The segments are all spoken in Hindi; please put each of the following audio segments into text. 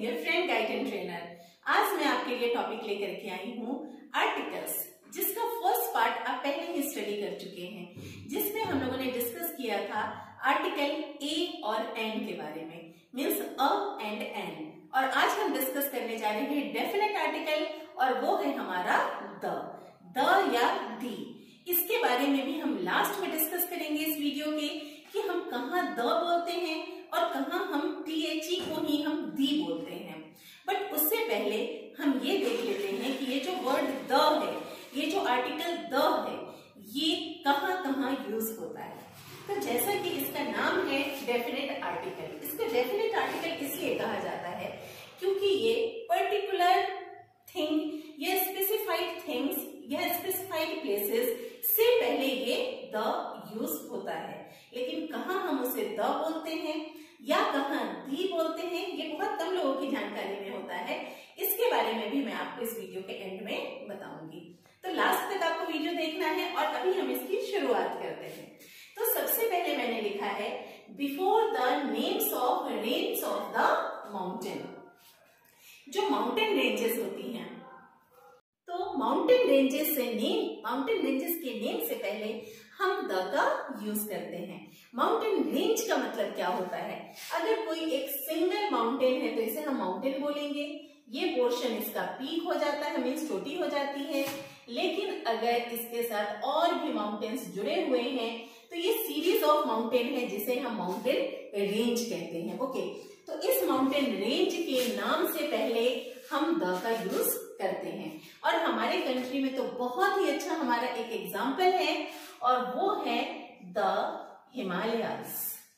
Dear friend, guide and trainer. आज मैं आपके लिए टॉपिक लेकर के आई हूँ आर्टिकल्स, जिसका फर्स्ट पार्ट आप पहले ही स्टडी कर चुके हैं, जिसमें हम लोगों ने डिस्कस किया था आर्टिकल ए और एन के बारे में, मीन्स अ एंड एन। और आज हम डिस्कस करने जा रहे हैं डेफिनेट आर्टिकल, और वो है हमारा द या दी। इसके बारे में भी हम लास्ट में डिस्कस करेंगे इस वीडियो के, कि हम कहाँ द बोलते हैं और कहाँ हम THE को ही हम दी बोलते हैं। बट उससे पहले हम ये देख लेते हैं कि ये जो वर्ड द है, ये जो आर्टिकल द है, ये कहाँ कहाँ यूज होता है। तो जैसा कि इसका नाम है डेफिनेट आर्टिकल, इसको डेफिनेट आर्टिकल इसलिए कहा जाता है क्योंकि ये पर्टिकुलर थिंग या स्पेसिफाइड थिंग्स या स्पेसिफाइड प्लेसेस से पहले ये द यूज होता है। लेकिन कहाँ हम उसे द बोलते हैं या कहाँ दी बोलते हैं, ये बहुत कम लोगों की जानकारी में होता है। इसके बारे में भी मैं आपको इस वीडियो के एंड में बताऊंगी, तो लास्ट तक आपको वीडियो देखना है। और अभी हम इसकी शुरुआत करते हैं। तो सबसे पहले मैंने लिखा है before the names of range of the mountain. जो माउंटेन रेंजेस होती हैं, तो माउंटेन रेंजेस के नेम से पहले हम द का यूज करते हैं। माउंटेन रेंज का मतलब क्या होता है? अगर कोई एक सिंगल माउंटेन है तो इसे हम माउंटेन बोलेंगे, ये पोर्शन इसका पीक हो जाता है, मीन्स चोटी हो जाती है। लेकिन अगर इसके साथ और भी माउंटेन्स जुड़े हुए हैं तो ये सीरीज ऑफ माउंटेन है, जिसे हम माउंटेन रेंज कहते हैं। ओके, तो इस माउंटेन रेंज के नाम से पहले हम द का यूज करते हैं। और हमारे कंट्री में तो बहुत ही अच्छा हमारा एक एग्जाम्पल है, और वो है द हिमालयाज।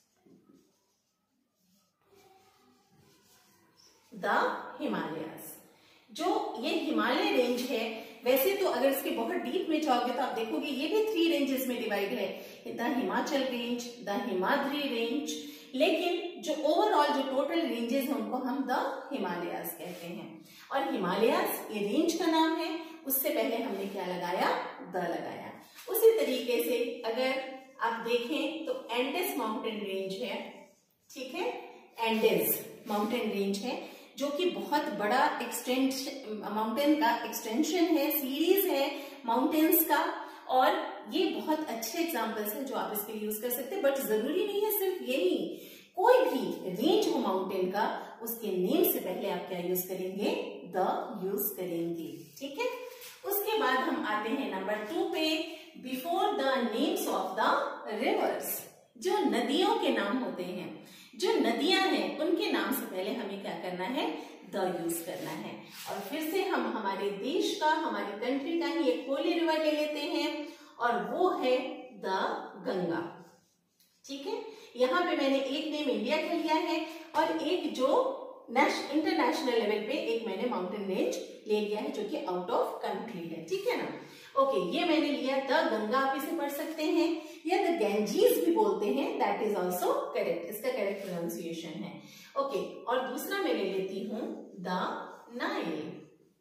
द हिमालयाज, जो ये हिमालय रेंज है, वैसे तो अगर इसके बहुत डीप में जाओगे तो आप देखोगे ये भी 3 रेंजेस में डिवाइड है, the Himachal range, the Himadri range. लेकिन जो ओवरऑल जो टोटल रेंजेस हैं उनको हम द हिमालयाज कहते हैं। और हिमालयाज ये रेंज का नाम है, उससे पहले हमने क्या लगाया? द लगाया। उसी तरीके से अगर आप देखें तो एंडेस माउंटेन रेंज है, ठीक है, एंडेस माउंटेन रेंज है, जो कि बहुत बड़ा माउंटेन का एक्सटेंशन है, सीरीज है माउंटेन्स का। और ये बहुत अच्छे एग्जांपल्स हैं जो आप इसके लिए यूज कर सकते हैं। बट जरूरी नहीं है सिर्फ यही, कोई भी रेंज हो माउंटेन का, उसके नेम से पहले आप क्या यूज करेंगे? द यूज करेंगे, ठीक है। उसके बाद हम आते हैं नंबर 2 पे, before the names of the rivers. जो नदियों के नाम होते हैं, जो नदियां हैं, उनके नाम से पहले हमें क्या करना है? द यूज करना है। और फिर से हम हमारे देश का, हमारी कंट्री का ही एक होली रिवर ले लेते हैं, और वो है द गंगा, ठीक है। यहाँ पे मैंने एक नेम इंडिया का लिया है और एक जो इंटरनेशनल लेवल पे एक मैंने माउंटेन रेंज ले लिया है, जो कि आउट ऑफ कंट्री है, ठीक है ना। ओके, ये मैंने लिया द गंगा, आप इसे पढ़ सकते हैं, या द गैंजीज भी बोलते हैं, दैट इज ऑल्सो करेक्ट, इसका करेक्ट प्रोनाउंसिएशन है। ओके, और दूसरा मैं ले लेती हूँ द नाइल।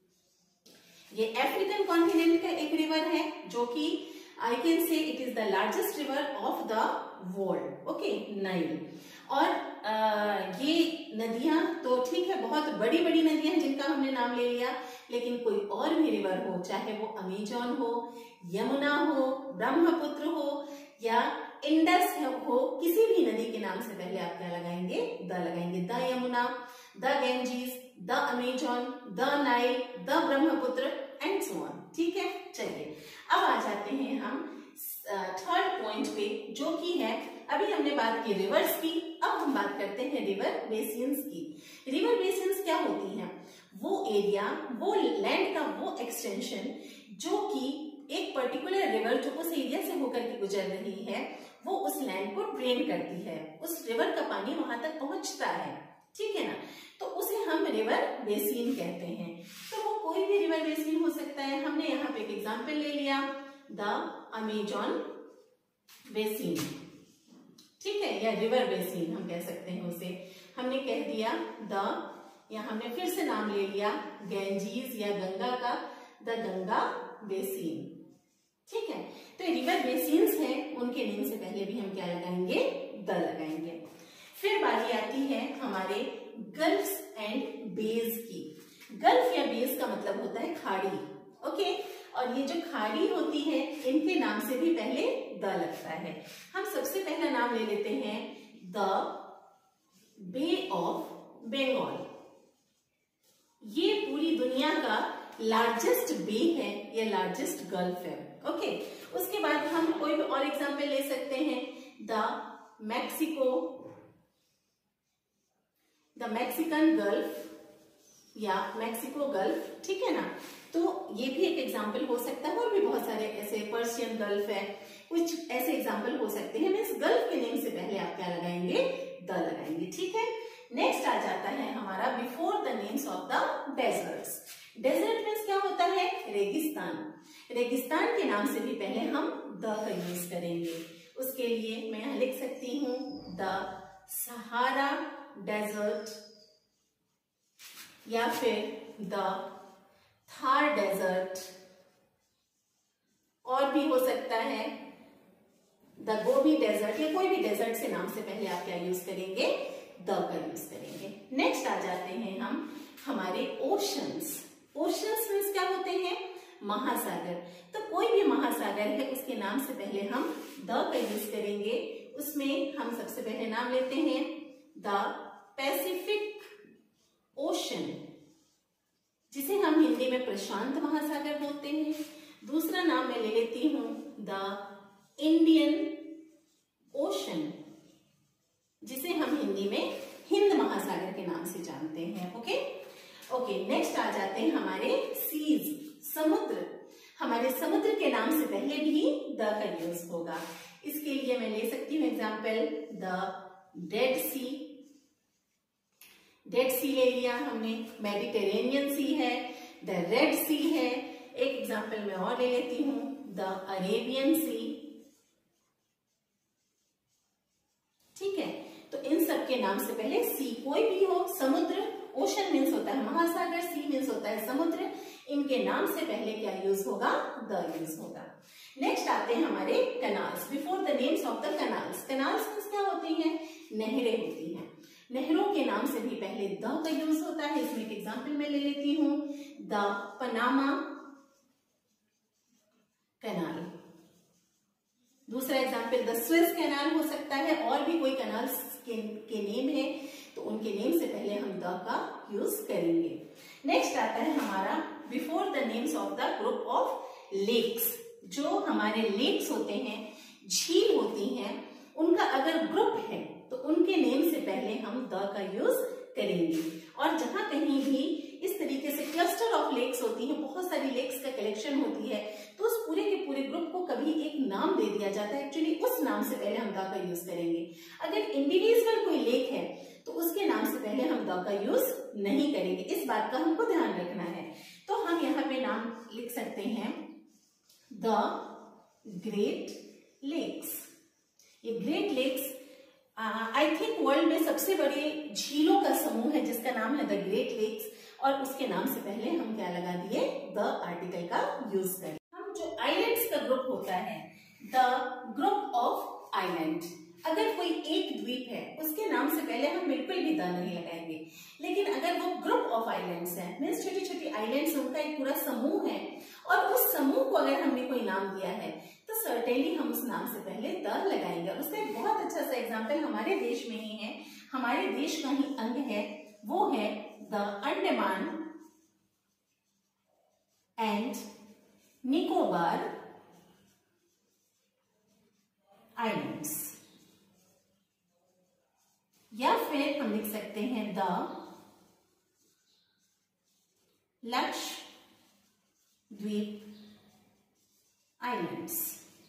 ये अफ्रीकन कॉन्टिनेंट का एक रिवर है, जो कि I can say it is the largest river of the world. Okay, Nile. और ये नदियां तो ठीक है, बहुत बड़ी बड़ी नदियां हैं जिनका हमने नाम ले लिया, लेकिन कोई और भी रिवर हो, चाहे वो अमेजन हो, यमुना हो, ब्रह्मपुत्र हो या इंडस हो, किसी भी नदी के नाम से पहले आप क्या लगाएंगे? द लगाएंगे। The Yamuna, the Ganges, the Amazon, the Nile, the Brahmaputra and so on, ठीक है। चलिए अब आ जाते हैं हम थर्ड पॉइंट पे, जो कि है, अभी हमने बात की रिवर्स की, अब हम बात करते हैं रिवर बेसिन्स की। रिवर बेसिन्स क्या होती हैं? वो एरिया, वो लैंड का वो एक्सटेंशन जो कि एक पर्टिकुलर रिवर जो उस एरिया से होकर के गुजर रही है, वो उस लैंड को ड्रेन करती है, उस रिवर का पानी वहां तक पहुंचता है, ठीक है ना। तो उसे हम रिवर बेसिन कहते हैं। तो वो कोई भी रिवर बेसिन हो सकता है। हमने यहाँ पे एक एग्जाम्पल ले लिया, द अमेजन बेसिन, ठीक है, या रिवर बेसिन हम कह सकते हैं उसे। हमने कह दिया या हमने फिर से नाम ले लिया गैंजीज या गंगा का, द गंगा बेसिन, ठीक है। तो रिवर बेसिन्स हैं, उनके नेम से पहले भी हम क्या लगाएंगे? द लगाएंगे। फिर बारी आती है हमारे गल्फ्स एंड बेस की। गल्फ या बेस का मतलब होता है खाड़ी, ओके। और ये जो खाड़ी होती है इनके नाम से भी पहले द लगता है। हम सबसे पहला नाम ले लेते हैं द बे ऑफ बंगाल। ये पूरी दुनिया का लार्जेस्ट बे है या लार्जेस्ट गल्फ है, ओके। उसके बाद हम कोई भी और एग्जांपल ले सकते हैं, द मैक्सिकन गल्फ या मैक्सिको गल्फ, ठीक है ना। तो ये भी एक एग्जांपल हो सकता है, और भी बहुत सारे ऐसे, पर्शियन गल्फ है, कुछ ऐसे एग्जांपल हो सकते हैं। मीन्स गल्फ के नेम से पहले आप क्या लगाएंगे, द लगाएंगे, ठीक है। नेक्स्ट आ जाता है हमारा before the names of the deserts. Desert means क्या होता है, रेगिस्तान। रेगिस्तान के नाम से भी पहले हम द का यूज करेंगे। उसके लिए मैं यहां लिख सकती हूं द सहारा डेजर्ट, या फिर द थार डेजर्ट, और भी हो सकता है द गोबी डेजर्ट, या कोई भी डेजर्ट से नाम से पहले आप क्या यूज करेंगे, द का यूज करेंगे। नेक्स्ट आ जाते हैं हम हमारे ओशंस। ओशंस मीन्स क्या होते हैं, महासागर। तो कोई भी महासागर है उसके नाम से पहले हम द का यूज करेंगे। उसमें हम सबसे पहले नाम लेते हैं द पैसिफिक ओशन, जिसे हम हिंदी में प्रशांत महासागर बोलते हैं। दूसरा नाम मैं ले लेती हूं द इंडियन ओशन, जिसे हम हिंदी में हिंद महासागर के नाम से जानते हैं, ओके। नेक्स्ट आ जाते हैं हमारे सीज, समुद्र। हमारे समुद्र के नाम से पहले भी द का यूज होगा। इसके लिए मैं ले सकती हूँ example the Dead Sea. Dead Sea ले लिया हमने, मेडिटेरेनियन सी है, द रेड सी है। एक एग्जाम्पल मैं और ले लेती हूं, द अरेबियन सी, ठीक है। तो इन सब के नाम से पहले सी, कोई भी हो, समुद्र, ओशन मीन्स होता है महासागर, सी मीन्स होता है समुद्र, इनके नाम से पहले क्या यूज होगा, द यूज होगा। नेक्स्ट आते हैं हमारे canals. Before the names of the canals. Canals means क्या होती हैं, नहरें होती हैं। नहरों के नाम से भी पहले द का यूज होता है। इसमें एक एग्जाम्पल मैं ले लेती हूं, द पनामा कैनाल। दूसरा एग्जाम्पल द स्विस कैनाल हो सकता है, और भी कोई कैनाल्स के नेम है तो उनके नेम से पहले हम द का यूज करेंगे। नेक्स्ट आता है हमारा before the names of the group of lakes. जो हमारे लेक्स होते हैं, झील होती हैं, उनका अगर ग्रुप है तो उनके नेम से पहले हम द का यूज करेंगे। और जहां कहीं भी इस तरीके से क्लस्टर ऑफ लेक्स होती है, बहुत सारी लेक्स का कलेक्शन होती है, तो उस पूरे के पूरे ग्रुप को कभी एक नाम दे दिया जाता है। एक्चुअली उस नाम से पहले हम द का यूज करेंगे। अगर इंडिविजुअल कोई लेक है तो उसके नाम से पहले हम द का यूज नहीं करेंगे। इस बात का हमको ध्यान रखना है। तो हम यहाँ पे नाम लिख सकते हैं द ग्रेट लेक्स। ये Great Lakes I think world में सबसे बड़े झीलों का समूह है जिसका नाम है द ग्रेट लेक्स, और उसके नाम से पहले हम क्या लगा दिए, द आर्टिकल का यूज करें। हम जो आइलैंड्स का ग्रुप होता है, द ग्रुप ऑफ आइलैंड। अगर कोई एक द्वीप है उसके नाम से पहले हम बिल्कुल भी द नहीं लगाएंगे। लेकिन अगर वो ग्रुप ऑफ आइलैंड्स है, मीन्स छोटी छोटी आइलैंड्स, उनका एक पूरा समूह है, और उस समूह को अगर हमने कोई नाम दिया है तो सर्टेनली हम उस नाम से पहले द लगाएंगे। और उसका एक बहुत अच्छा सा एग्जाम्पल हमारे देश में ही है, हमारे देश का ही अंग है, वो है the Andaman and Nicobar Islands. या फिर हम लिख सकते हैं द लक्षद्वीप आइलैंड्स।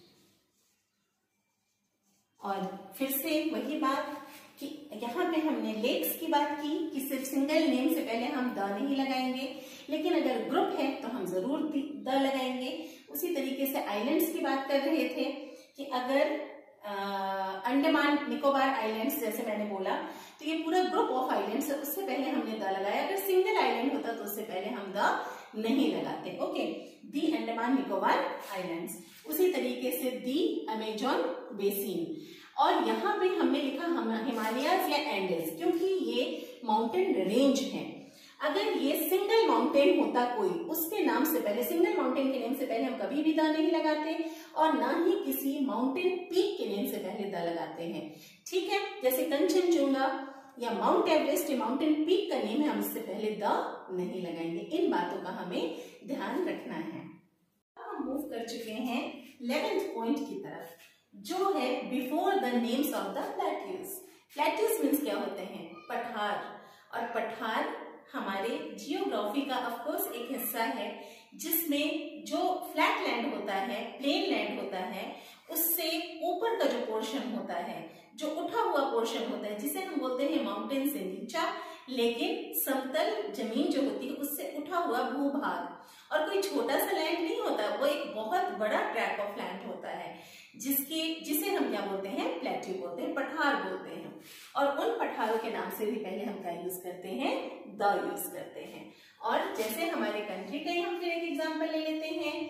और फिर से वही बात कि यहाँ पे हमने लेक्स की बात की कि सिर्फ सिंगल नेम से पहले हम द नहीं लगाएंगे, लेकिन अगर ग्रुप है तो हम जरूर द लगाएंगे। उसी तरीके से आइलैंड्स की बात कर रहे थे कि अगर अंडमान निकोबार आइलैंड्स जैसे मैंने बोला तो ये पूरा ग्रुप ऑफ आइलैंड्स है, उससे पहले हमने द लगाया। अगर सिंगल आइलैंड होता तो उससे पहले हम द नहीं लगाते। Okay, the Andaman Nicobar Islands. उसी तरीके से दी अमेजॉन बेसिन। और यहाँ पे हमने लिखा हिमालयाज या एंडेस, क्योंकि ये माउंटेन रेंज है। अगर ये सिंगल माउंटेन होता कोई, उसके नाम से पहले, सिंगल माउंटेन के नेम से पहले हम कभी भी द नहीं लगाते और ना ही किसी माउंटेन पीक के नेम से पहले द लगाते हैं। ठीक है, जैसे कंचनजुंगा या माउंट एवरेस्ट, माउंटेन पीक का नेम है, हम इससे पहले द नहीं लगाएंगे। इन बातों का हमें ध्यान रखना है। हम मूव कर चुके हैं 11th पॉइंट की तरफ, जो है before the names of the plateaus. Plateaus means क्या होते हैं? पठार। और पठार हमारे जियोग्राफी का ऑफ कोर्स एक हिस्सा है, जिसमें जो फ्लैट लैंड होता है, प्लेन लैंड होता है, उससे ऊपर का जो पोर्शन होता है, जो उठा हुआ पोर्शन होता है, जिसे हम बोलते हैं माउंटेन से नीचा, लेकिन समतल जमीन जो होती है उससे उठा हुआ भूभाग। और कोई छोटा सा लैंड नहीं होता, वो एक बहुत बड़ा ट्रैक ऑफ लैंड होता है, जिसे हम क्या बोलते हैं? प्लेट्यू बोलते हैं, पठार बोलते हैं। और उन पठारों के नाम से भी पहले हम क्या यूज करते हैं? द यूज करते हैं। और जैसे हमारे कंट्री का ही हम फिर एक एग्जांपल ले लेते हैं,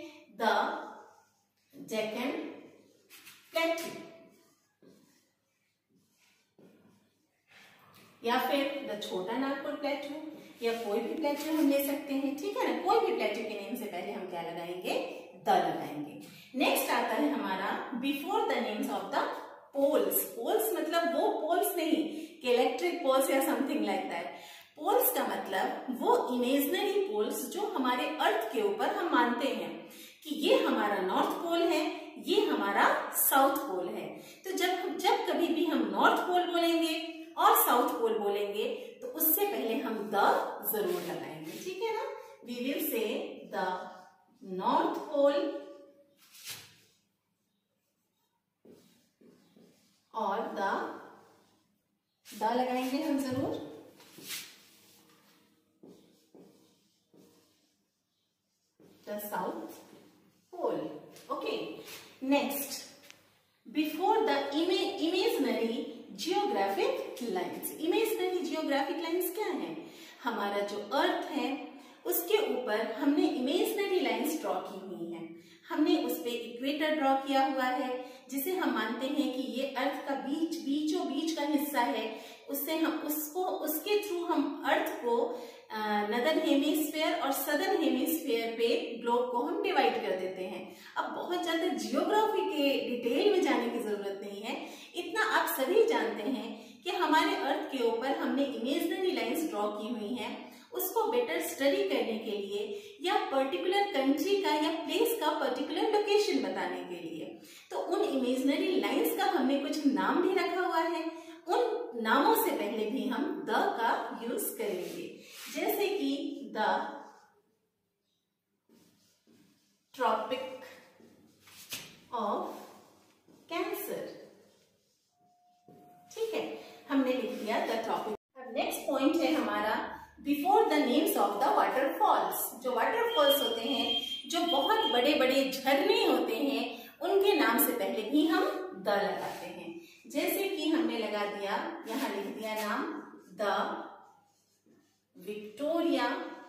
द डेक्कन प्लेट्यू, या फिर द छोटा नागपुर प्लेट्यू, या कोई भी प्लेट्यू हम ले सकते हैं। ठीक है ना, कोई भी प्लेट्यू के नेम से पहले हम क्या लगाएंगे? द लगाएंगे। नेक्स्ट आता है हमारा before the names of the poles. Poles मतलब वो पोल्स नहीं कि इलेक्ट्रिक पोल्स या समथिंग लाइक दैट। पोल्स का मतलब वो इमेजिनरी पोल्स जो हमारे अर्थ के ऊपर हम मानते हैं कि ये हमारा नॉर्थ पोल है, ये हमारा साउथ पोल है। तो जब कभी भी हम नॉर्थ पोल बोलेंगे और साउथ पोल बोलेंगे तो उससे पहले हम द जरूर लगाएंगे। ठीक है ना, we will say the North Pole और द लगाएंगे हम जरूर। The South Pole. Okay, next before the imaginary geographic lines. Imaginary geographic lines क्या है? हमारा जो अर्थ है उसके ऊपर हमने इमेजिनरी लाइंस ड्रॉ की हुई है। हमने उस पे इक्वेटर ड्रॉ किया हुआ है, जिसे हम मानते हैं कि ये अर्थ का बीचों बीच का हिस्सा है। उससे हम उसके थ्रू हम अर्थ को नदर्न हेमिस्फीयर और सदर्न हेमिस्फीयर पे ग्लोब को हम डिवाइड कर देते हैं। अब बहुत ज्यादा जियोग्राफी के डिटेल में जाने की जरूरत नहीं है, इतना आप सभी जानते हैं कि हमारे अर्थ के ऊपर हमने इमेजिनरी लाइंस ड्रॉ की हुई हैं। उसको बेटर स्टडी करने के लिए या पर्टिकुलर कंट्री का या प्लेस का पर्टिकुलर लोकेशन बताने के लिए, तो उन इमेजिनरी लाइंस का हमने कुछ नाम भी रखा हुआ है। उन नामों से पहले भी हम द का यूज करेंगे, जैसे कि द ट्रॉपिक ऑफ कैंसर। ठीक है, हमने लिख दिया द ट्रॉपिक। अब नेक्स्ट पॉइंट है हमारा before the names of the waterfalls. जो वाटरफॉल्स होते हैं, जो बहुत बड़े बड़े झरने होते हैं, उनके नाम से पहले भी हम द लगाते हैं। जैसे कि हमने लगा दिया, यहां लिख दिया नाम द विक्टोरिया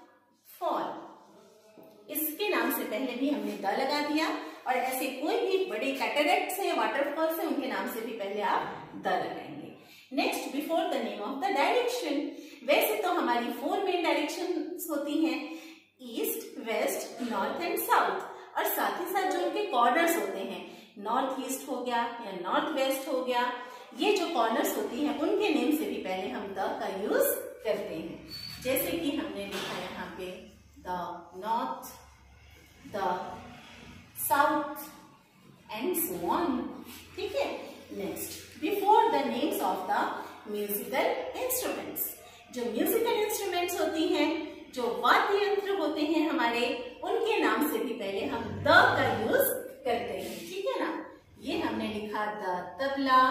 फॉल। इसके नाम से पहले भी हमने द लगा दिया। और ऐसे कोई भी बड़े कैटरेक्ट्स हैं, वाटरफॉल्स हैं, उनके नाम से भी पहले आप द लगाएंगे। Next before the name of the direction. वैसे तो हमारी 4 मेन डायरेक्शंस होती हैं, east, west, north and south. और साथ ही साथ जो उनके कॉर्नर्स होते हैं, नॉर्थ ईस्ट हो गया या नॉर्थ वेस्ट हो गया, ये जो कॉर्नर्स होती हैं उनके नेम से भी पहले हम द का यूज करते हैं। जैसे कि हमने लिखा यहाँ पे the north, the south and so on. ठीक है, next before the names of the musical instruments. जो म्यूजिकल इंस्ट्रूमेंट्स होती हैं, जो वाद्य यंत्र होते हैं हमारे, उनके नाम से भी पहले हम द का यूज करते हैं। ठीक है ना, ये हमने लिखा the tabla,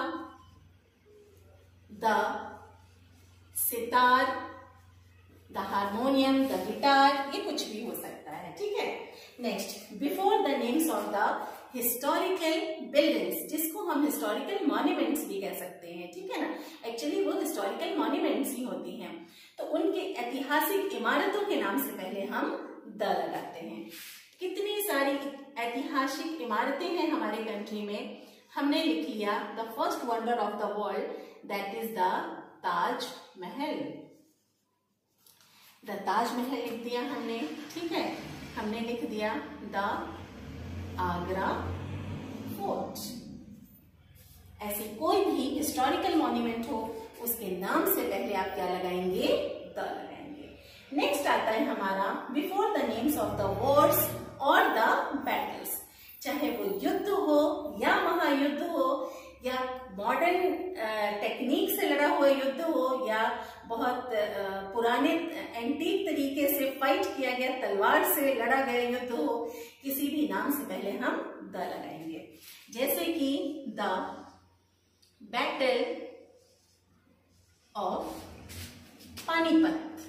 the sitar, the harmonium, the guitar, ये कुछ भी हो सकता है। ठीक है, next before the names of the historical buildings, जिसको हम हिस्टोरिकल मॉन्यूमेंट्स भी कह सकते हैं। ठीक है ना, एक्चुअली वो हिस्टोरिकल मॉन्यूमेंट्स ही होती हैं। तो उनके ऐतिहासिक इमारतों के नाम से पहले हम द लगाते हैं। कितनी सारी ऐतिहासिक इमारतें हैं हमारे कंट्री में। हमने लिख लिया the first wonder of the world, that is the Taj Mahal. The Taj Mahal लिख दिया हमने, ठीक है। हमने लिख दिया द आगरा फोर्ट। ऐसे कोई भी हिस्टोरिकल मॉन्यूमेंट हो उसके नाम से पहले आप क्या लगाएंगे? द लगाएंगे। नेक्स्ट आता है हमारा before the names of the wars और द बैटल्स। चाहे वो युद्ध हो या महायुद्ध हो या मॉडर्न टेक्निक से लड़ा हुआ युद्ध हो या बहुत पुराने एंटीक तरीके से फाइट किया गया, तलवार से लड़ा गया युद्ध हो, किसी भी नाम से पहले हम द लगाएंगे। जैसे कि the battle of Panipat.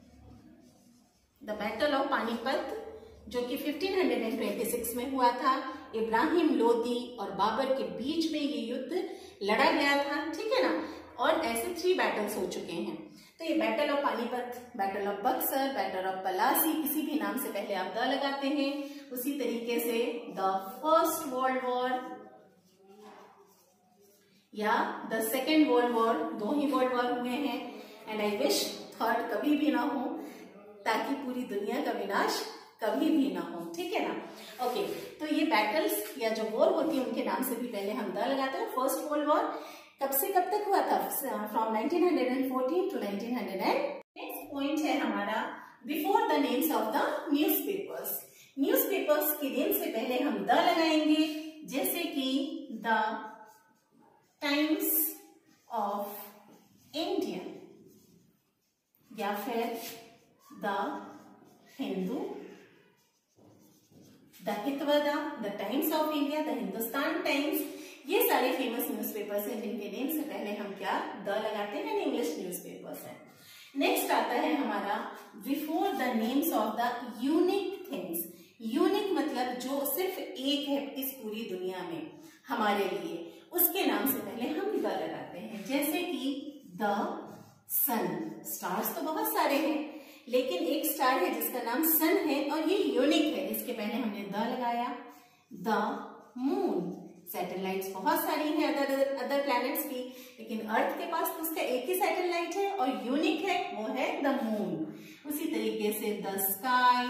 The battle of Panipat जो कि 1526 में हुआ था। इब्राहिम लोदी और बाबर के बीच में ये युद्ध लड़ा गया था, ठीक है ना। और ऐसे 3 बैटल्स हो चुके हैं। तो ये battle of Panipat, battle of Buxar, battle of Plassey, किसी भी नाम से पहले आप द लगाते हैं। उसी तरीके से द फर्स्ट वर्ल्ड वॉर या द सेकेंड वर्ल्ड वॉर, 2 ही वर्ल्ड वॉर हुए हैं एंड आई विश थर्ड कभी भी ना हो, ताकि पूरी दुनिया का विनाश कभी भी ना हो, ठीक है ना। ओके, तो ये बैटल्स या जो वॉर होती है उनके नाम से भी पहले हम द लगाते हैं। फर्स्ट वर्ल्ड वॉर कब से कब तक हुआ था? From 1914 to 1900। नेक्स्ट पॉइंट है हमारा before the names of the newspapers. Newspapers के नेम से पहले हम द लगाएंगे, जैसे कि द टाइम्स ऑफ इंडिया या फिर the Hindu, the Hitavada, the Times of India, the Hindustan Times. ये सारे फेमस न्यूज़पेपर्स हैं जिनके नेम से पहले हम क्या द लगाते हैं, इंग्लिश न्यूज़पेपर्स हैं। नेक्स्ट आता है हमारा before the names of the unique things. Unique मतलब जो सिर्फ एक है इस पूरी दुनिया में हमारे लिए, उसके नाम से पहले हम द लगाते हैं। जैसे कि द सन। स्टार्स तो बहुत सारे हैं लेकिन एक स्टार है जिसका नाम सन है और ये यूनिक है, इसके पहले हमने द लगाया। The moon. सैटेलाइट्स बहुत सारी हैं अदर प्लैनेट्स की, लेकिन अर्थ के पास तो उसका एक ही सैटेलाइट है और यूनिक है, वो है द मून। उसी तरीके से द स्काई,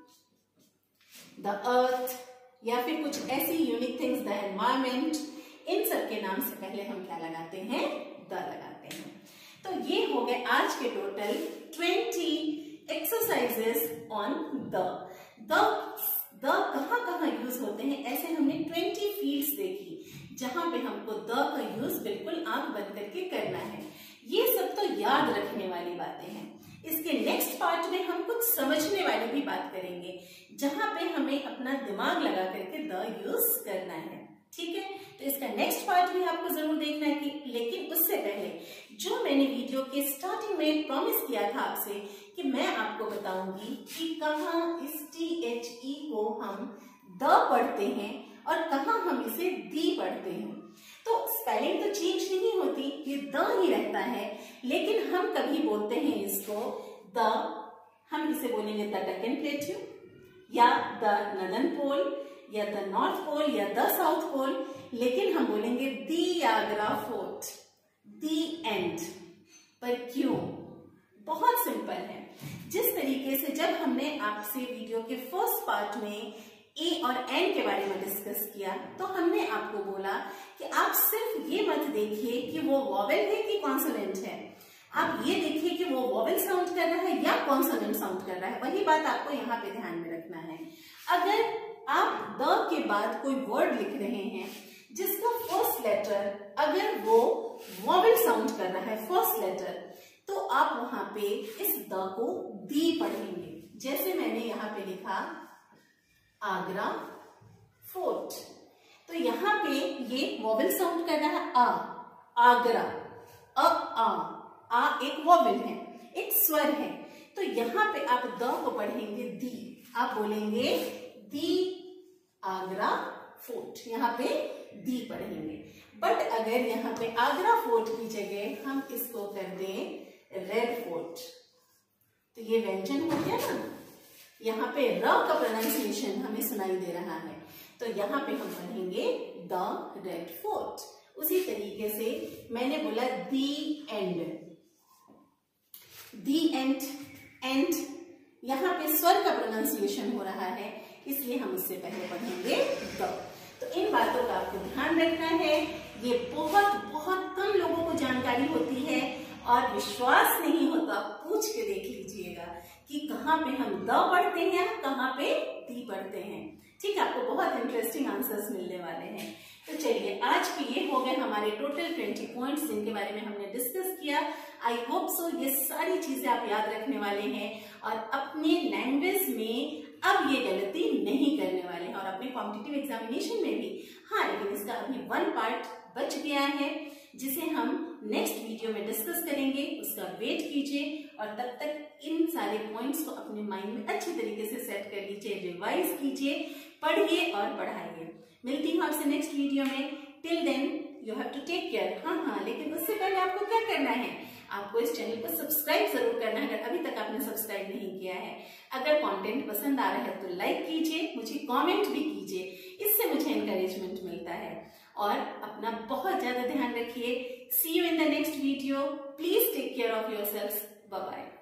द अर्थ या फिर कुछ ऐसी यूनिक थिंग्स, द एनवायरमेंट, इन सब के नाम से पहले हम क्या लगाते हैं? द लगाते हैं। तो ये हो गए आज के टोटल 20 एक्सरसाइजेस ऑन द कहाँ कहाँ यूज होते हैं। ऐसे हमने 20 फील्ड्स देखी जहां पे हमको द का यूज बिल्कुल आंख बंद करके करना है। ये सब तो याद रखने वाली बातें हैं। इसके नेक्स्ट पार्ट में हम कुछ समझने वाली भी बात करेंगे जहां पे हमें अपना दिमाग लगा करके द यूज करना है, ठीक है। तो इसका नेक्स्ट पार्ट भी आपको जरूर देखना है कि लेकिन उससे पहले जो मैंने वीडियो के स्टार्टिंग में प्रॉमिस किया था आपसे कि मैं आपको बताऊंगी कि कहाँ इस THE को हम द पढ़ते हैं और कहाँ हम इसे दी पढ़ते हैं। तो स्पेलिंग तो चेंज नहीं होती, ये द ही रहता है, लेकिन हम कभी बोलते हैं इसको द, हम इसे बोलेंगे द डेक्कन प्लेट्यू या द नदर्न पोल या द नॉर्थ पोल या द साउथ पोल, लेकिन हम बोलेंगे the Agra Fort, the end. पर क्यों? बहुत सिंपल है। जिस तरीके से जब हमने आपसे वीडियो के फर्स्ट पार्ट में ए और एन के बारे में डिस्कस किया तो हमने आपको बोला कि आप सिर्फ ये मत देखिए कि वो वॉवेल है कि कॉन्सोनेंट है, आप ये देखिए कि वो वॉवेल साउंड कर रहा है या कॉन्सोनेंट साउंड कर रहा है। वही बात आपको यहाँ पे ध्यान में रखना है। अगर आप द के बाद कोई वर्ड लिख रहे हैं जिसका फर्स्ट लेटर अगर वो वॉवेल साउंड कर रहा है, फर्स्ट लेटर, तो आप वहां पे इस द को दी पढ़ेंगे। जैसे मैंने यहाँ पे लिखा आगरा फोर्ट, तो यहाँ पे ये वॉवेल साउंड कर रहा है आ, आगरा, आ एक वॉवेल है, एक स्वर है। तो यहाँ पे आप द को पढ़ेंगे दी, आप बोलेंगे दी आगरा फोर्ट, यहाँ पे दी पढ़ेंगे। बट अगर यहाँ पे आगरा फोर्ट की जगह हम इसको कर दें रेड फोर्ट, तो ये व्यंजन हो गया ना, यहाँ पे र का प्रोनाउंसिएशन हमें सुनाई दे रहा है, तो यहाँ पे हम पढ़ेंगे द रेड फोर्ट। उसी तरीके से मैंने बोला the end, the end and यहाँ पे स्वर का प्रोनाउंसिएशन हो रहा है, इसलिए हम इससे पहले पढ़ेंगे द। तो इन बातों का आपको ध्यान रखना है। ये बहुत बहुत कम लोगों को जानकारी होती है और विश्वास नहीं होता पूछ के देख लीजिएगा कि कहाँ पे हम द पढ़ते हैं, कहाँ पे दी पढ़ते हैं। ठीक है, आपको बहुत इंटरेस्टिंग आंसर्स मिलने वाले हैं। तो चलिए, आज के ये हो गए हमारे टोटल 20 पॉइंट्स जिनके बारे में हमने डिस्कस किया। आई होप सो ये सारी चीजें आप याद रखने वाले हैं और अपने लैंग्वेज में अब ये गलती नहीं करने वाले हैं और अपने कॉम्पिटिटिव एग्जामिनेशन में भी। हाँ, लेकिन इसका अभी 1 पार्ट बच गया है जिसे हम नेक्स्ट वीडियो में डिस्कस करेंगे। उसका वेट कीजिए और तब तक इन सारे पॉइंट्स को अपने माइंड में अच्छी तरीके से सेट कर लीजिए, रिवाइज कीजिए, पढ़िए और पढ़ाइए। मिलती हूँ आपसे नेक्स्ट वीडियो में। Till then you have to take care. हाँ, लेकिन उससे पहले आपको क्या करना है, आपको इस चैनल को सब्सक्राइब जरूर करना है अगर अभी तक आपने सब्सक्राइब नहीं किया है। अगर कंटेंट पसंद आ रहा है तो लाइक कीजिए, मुझे कमेंट भी कीजिए, इससे मुझे एनकरेजमेंट मिलता है। और अपना बहुत ज्यादा ध्यान रखिए। See you in the next video. Please take care of yourself. Bye bye.